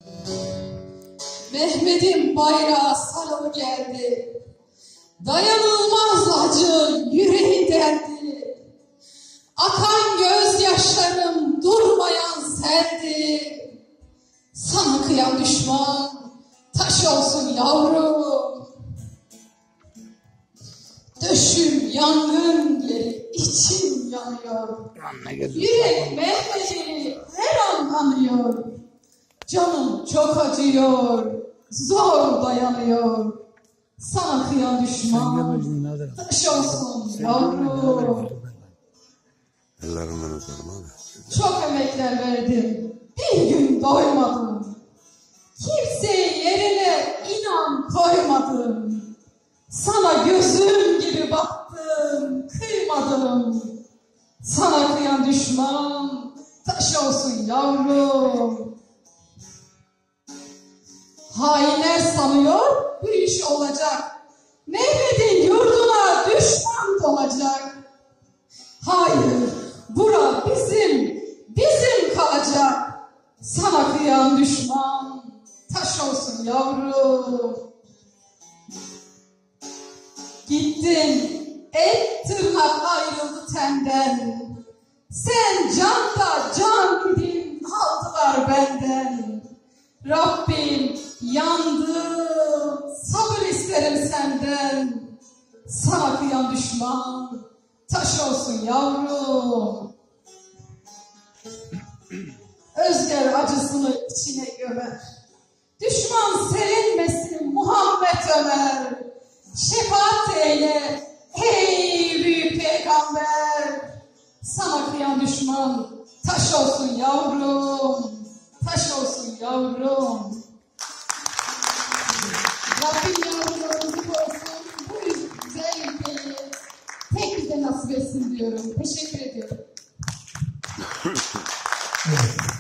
Mehmet'in bayrağı sarılı geldi. Dayanılmaz acı yüreği deldi. Akan gözyaşlarım durmayan seldi. Sana kıyan düşman taş olsun yavrum. Döşüm yangın yeri, içim yanıyor. Yürek Mehmet'i her an anıyor. Canım çok acıyor, zor dayanıyor. Sana kıyan düşman taş olsun yavrum. Ellerinden öperim abi. Çok emekler verdim, bir gün doymadım. Kimseyi yerine inan koymadım. Sana gözüm gibi baktım, kıymadım. Sana kıyan düşman taş olsun yavrum. Hainler sanıyor bu iş olacak. Mehmet'in yurduna düşman dolacak. Hayır, bura bizim kalacak. Sana kıyan düşman taş olsun yavrum. Gittin, et tırnak ayrıldı tenden. Sen can da can idin, aldılar benden. Rabbim yandım, sabır isterim senden. Sana kıyan düşman taş olsun yavrum. Özger acısını içine gömer. Düşman sevinmesin Muhammed Ömer. Şefaat eyle ey büyük peygamber. Sana kıyan düşman taş olsun yavrum. Taş olsun yavrum. Rabbim yavrularımızı korusun. Bu güzel ülkeyi tek bize nasip etsin diyorum. Teşekkür ediyorum.